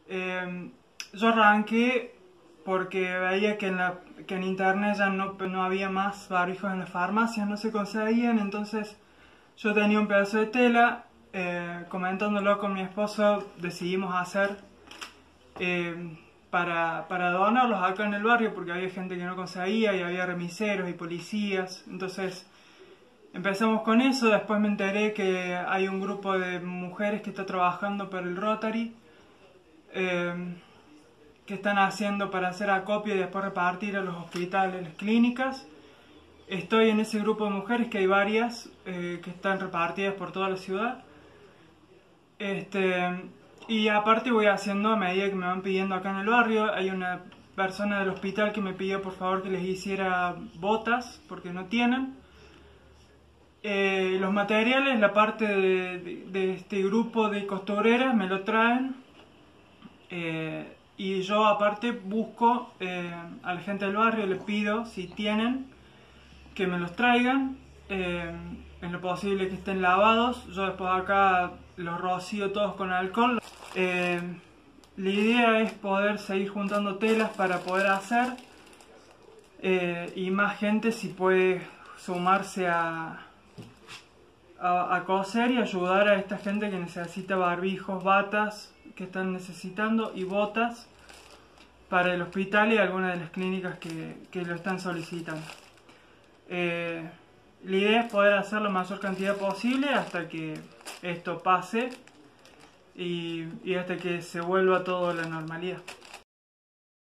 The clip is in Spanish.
Yo arranqué porque veía que en internet ya no había más barbijos en las farmacias, no se conseguían, entonces yo tenía un pedazo de tela, comentándolo con mi esposo decidimos hacer para donarlos acá en el barrio porque había gente que no conseguía y había remiseros y policías, entonces empezamos con eso. Después me enteré que hay un grupo de mujeres que está trabajando para el Rotary, que están haciendo para hacer acopio y después repartir a los hospitales, las clínicas. Estoy en ese grupo de mujeres, que hay varias que están repartidas por toda la ciudad. Y aparte voy haciendo a medida que me van pidiendo acá en el barrio. Hay una persona del hospital que me pidió por favor que les hiciera botas porque no tienen. Los materiales, la parte de este grupo de costureras me lo traen. Y yo aparte busco a la gente del barrio, les pido si tienen que me los traigan, en lo posible que estén lavados. Yo después acá los rocío todos con alcohol. La idea es poder seguir juntando telas para poder hacer, y más gente si puede sumarse a coser y ayudar a esta gente que necesita barbijos, batas que están necesitando y botas para el hospital y algunas de las clínicas que lo están solicitando. La idea es poder hacer la mayor cantidad posible hasta que esto pase y hasta que se vuelva todo a la normalidad.